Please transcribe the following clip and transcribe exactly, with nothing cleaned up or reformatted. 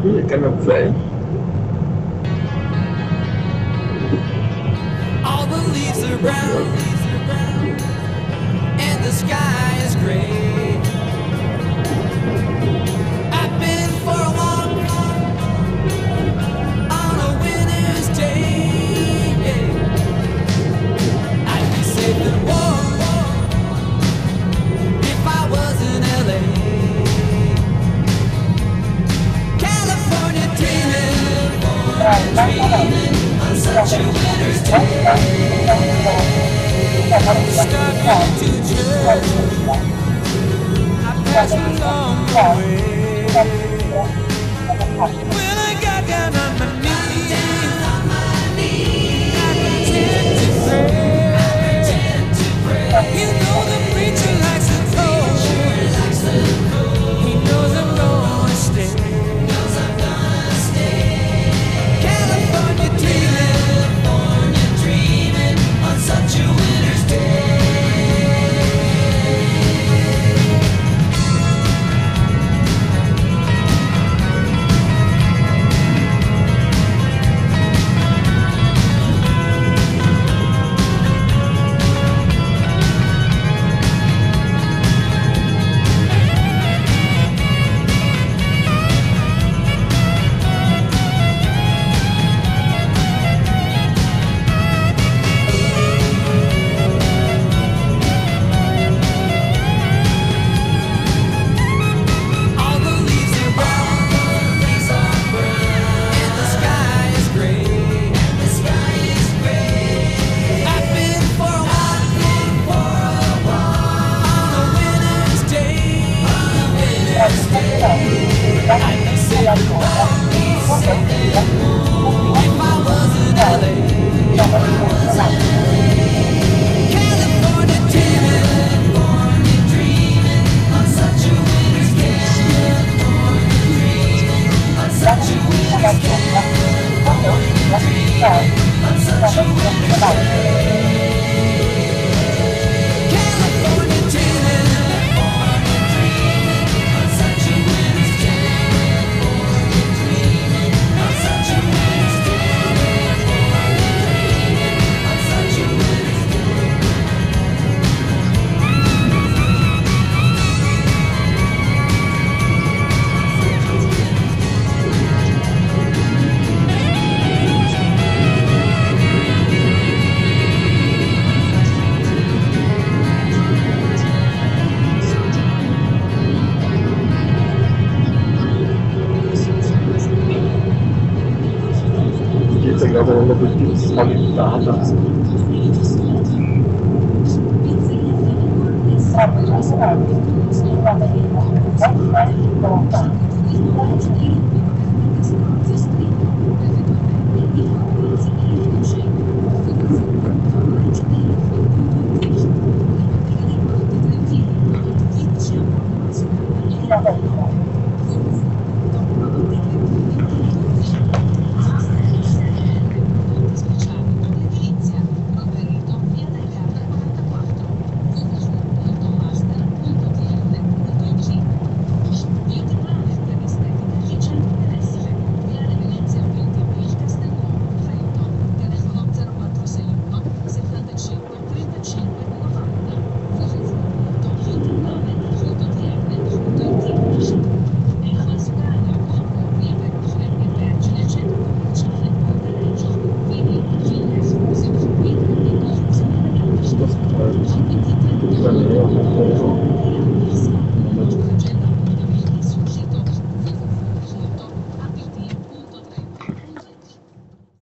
Ih, Canazei. All the leaves are brown, and the sky is gray. I've been for a walk on a winter's day. I'd be safe and warm if I was in L A. California dreaming, dreaming on such a winter's day. Stuck into church, I passed along the way. When I got down on my knees, I pretend to pray. You know the preacher likes the cold. He knows I'm gonna stay. California dreaming, California dreaming on such a winter's day. All the leaves are brown, and the sky is gray. I've been for a walk on a winter's day. I'd be safe and warm if I was in L A. California dreaming, California dreaming on such a winter's day. On such a winter's day. On such a winter's day. California dreaming, California dreaming on such a winter's day. On such a winter's day. On such a winter's day. Geht ja gerade noch durch die Solidate. Sabe, já sabe. Se não vai ter que